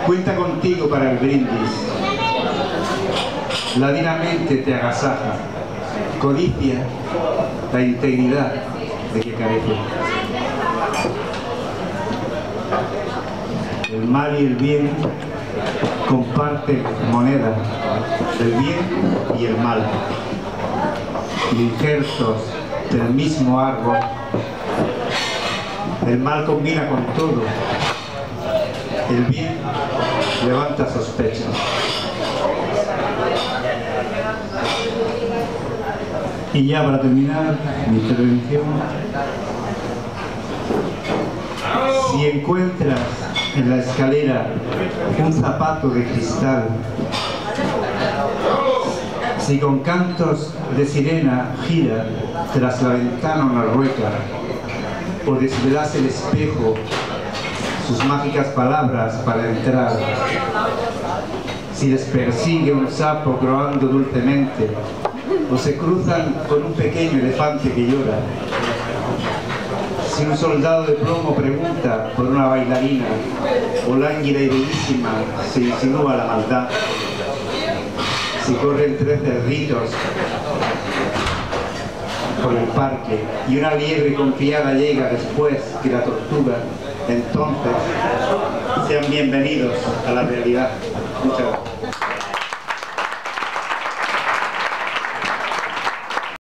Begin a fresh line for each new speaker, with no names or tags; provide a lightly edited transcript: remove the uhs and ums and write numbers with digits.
Cuenta contigo para el brindis. La divinamente te agasaja, codicia la integridad de que carece. El mal y el bien comparten moneda del bien y el mal, injertos del mismo árbol. El mal combina con todo, el bien levanta sospechas. Y ya para terminar mi intervención, si encuentras en la escalera un zapato de cristal, si con cantos de sirena gira tras la ventana una rueca, o desvelas el espejo sus mágicas palabras para entrar, si les persigue un sapo croando dulcemente, o se cruzan con un pequeño elefante que llora, si un soldado de plomo pregunta por una bailarina, o lánguida y bellísima se insinúa la maldad, si corren 3 cerditos por el parque y una liebre confiada llega después que la tortuga, entonces sean bienvenidos a la realidad. Muchas gracias.